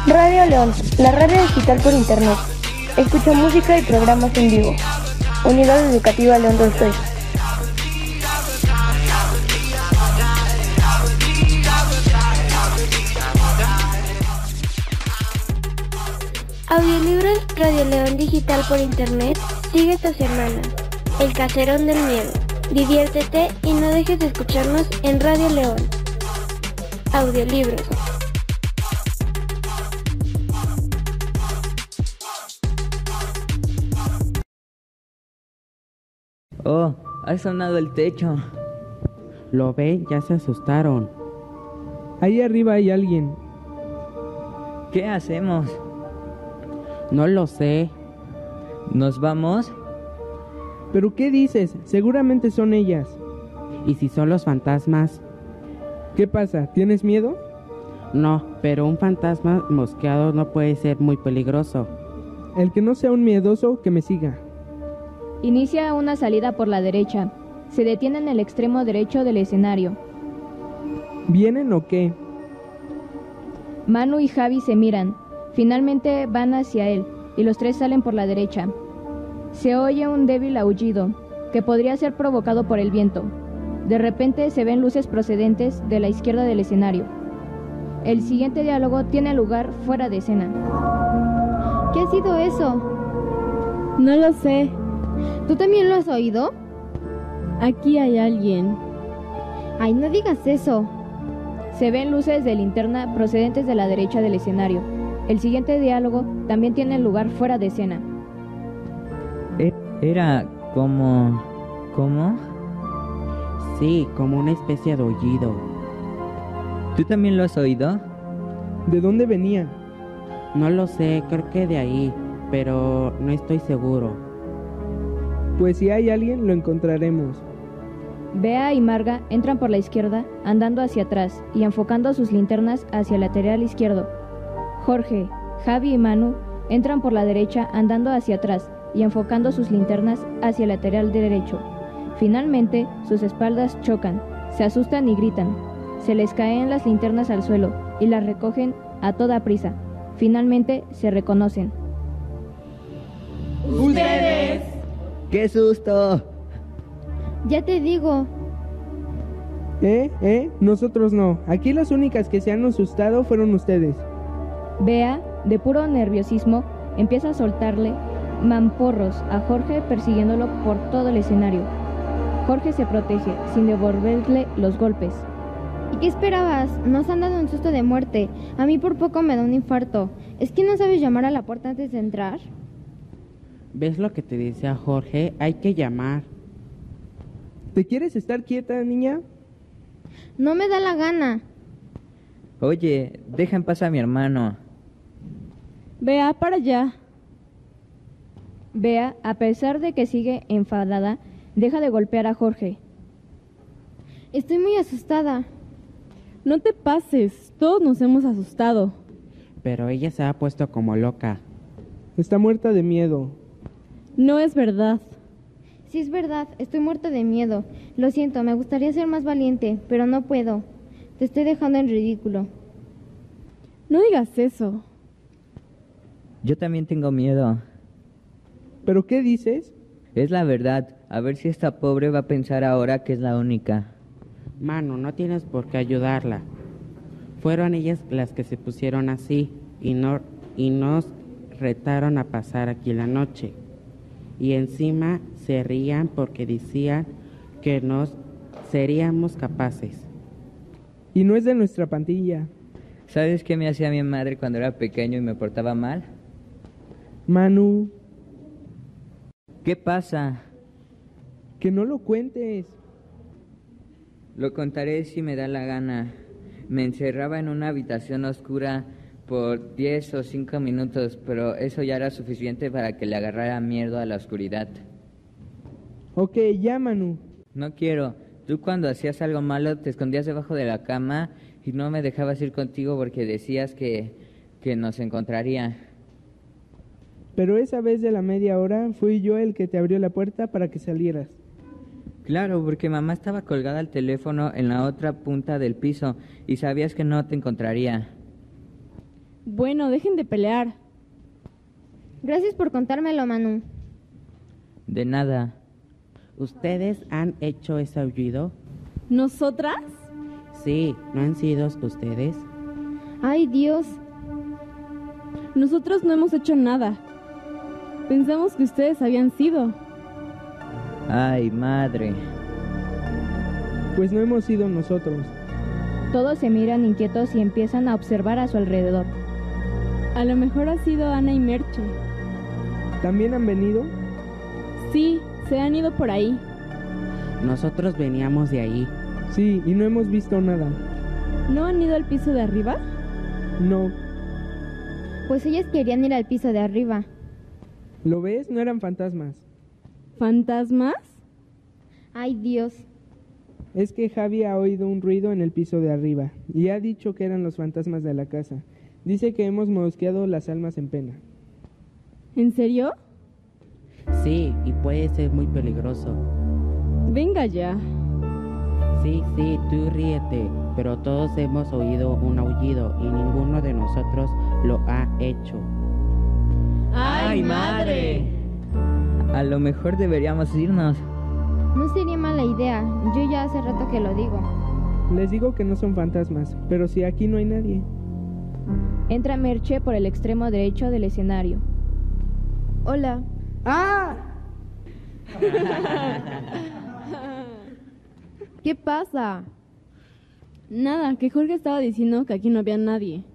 Radio León, la radio digital por internet. Escucha música y programas en vivo. Unidad Educativa León Tolstoy. Audiolibros Radio León digital por internet sigue esta semana. El Caserón del Miedo. Diviértete y no dejes de escucharnos en Radio León. Audiolibros. Oh, ha sonado el techo. ¿Lo ven? Ya se asustaron. Ahí arriba hay alguien. ¿Qué hacemos? No lo sé. ¿Nos vamos? ¿Pero qué dices? Seguramente son ellas. ¿Y si son los fantasmas? ¿Qué pasa? ¿Tienes miedo? No, pero un fantasma mosqueado no puede ser muy peligroso. El que no sea un miedoso, que me siga. Inicia una salida por la derecha. Se detiene en el extremo derecho del escenario. ¿Vienen o qué? Manu y Javi se miran. Finalmente van hacia él y los tres salen por la derecha. Se oye un débil aullido que podría ser provocado por el viento. De repente se ven luces procedentes de la izquierda del escenario. El siguiente diálogo tiene lugar fuera de escena. ¿Qué ha sido eso? No lo sé. ¿Tú también lo has oído? Aquí hay alguien. Ay, no digas eso. Se ven luces de linterna procedentes de la derecha del escenario. El siguiente diálogo también tiene lugar fuera de escena. Era como... ¿Cómo? Sí, como una especie de aullido. ¿Tú también lo has oído? ¿De dónde venía? No lo sé, creo que de ahí, pero no estoy seguro. Pues si hay alguien, lo encontraremos. Bea y Marga entran por la izquierda, andando hacia atrás y enfocando sus linternas hacia el lateral izquierdo. Jorge, Javi y Manu entran por la derecha, andando hacia atrás y enfocando sus linternas hacia el lateral derecho. Finalmente, sus espaldas chocan, se asustan y gritan. Se les caen las linternas al suelo y las recogen a toda prisa. Finalmente, se reconocen. ¡Ustedes! ¡Qué susto! Ya te digo. Nosotros no. Aquí las únicas que se han asustado fueron ustedes. Bea, de puro nerviosismo, empieza a soltarle mamporros a Jorge persiguiéndolo por todo el escenario. Jorge se protege, sin devolverle los golpes. ¿Y qué esperabas? Nos han dado un susto de muerte. A mí por poco me da un infarto. ¿Es que no sabes llamar a la puerta antes de entrar? ¿Ves lo que te decía Jorge? Hay que llamar. ¿Te quieres estar quieta, niña? No me da la gana. Oye, deja en paz a mi hermano. Vea para allá. Bea, a pesar de que sigue enfadada, deja de golpear a Jorge. Estoy muy asustada. No te pases, todos nos hemos asustado. Pero ella se ha puesto como loca. Está muerta de miedo. No es verdad. Sí es verdad, estoy muerta de miedo. Lo siento, me gustaría ser más valiente, pero no puedo. Te estoy dejando en ridículo. No digas eso. Yo también tengo miedo. ¿Pero qué dices? Es la verdad. A ver si esta pobre va a pensar ahora que es la única. Manu, no tienes por qué ayudarla. Fueron ellas las que se pusieron así y nos retaron a pasar aquí la noche. Y encima se rían porque decían que nos seríamos capaces. Y no es de nuestra pandilla. ¿Sabes qué me hacía mi madre cuando era pequeño y me portaba mal? Manu, ¿Qué pasa? que no lo cuentes. Lo contaré si me da la gana. Me encerraba en una habitación oscura por 10 o 5 minutos, pero eso ya era suficiente para que le agarrara miedo a la oscuridad. Ok, ya, Manu. No quiero. Tú cuando hacías algo malo te escondías debajo de la cama y no me dejabas ir contigo porque decías que nos encontraría. Pero esa vez de la media hora fui yo el que te abrió la puerta para que salieras. Claro, porque mamá estaba colgada al teléfono en la otra punta del piso y sabías que no te encontraría. Bueno, dejen de pelear. Gracias por contármelo, Manu. De nada. ¿Ustedes han hecho ese aullido? ¿Nosotras? Sí, ¿no han sido ustedes? Ay, Dios. Nosotros no hemos hecho nada. Pensamos que ustedes habían sido. Ay, madre. Pues no hemos sido nosotros. Todos se miran inquietos y empiezan a observar a su alrededor. A lo mejor ha sido Ana y Merche. ¿También han venido? Sí, se han ido por ahí. Nosotros veníamos de ahí. Sí, y no hemos visto nada. ¿No han ido al piso de arriba? No. Pues ellas querían ir al piso de arriba. ¿Lo ves? No eran fantasmas. ¿Fantasmas? Ay, Dios. Es que Javi ha oído un ruido en el piso de arriba y ha dicho que eran los fantasmas de la casa. Dice que hemos mosqueado las almas en pena. ¿En serio? Sí, y puede ser muy peligroso. Venga ya. Sí, tú ríete, pero todos hemos oído un aullido y ninguno de nosotros lo ha hecho. ¡Ay, madre! A lo mejor deberíamos irnos. No sería mala idea. Yo ya hace rato que lo digo. Les digo que no son fantasmas, pero si aquí no hay nadie. Entra Merche por el extremo derecho del escenario. Hola. ¡Ah! ¿Qué pasa? Nada, que Jorge estaba diciendo que aquí no había nadie.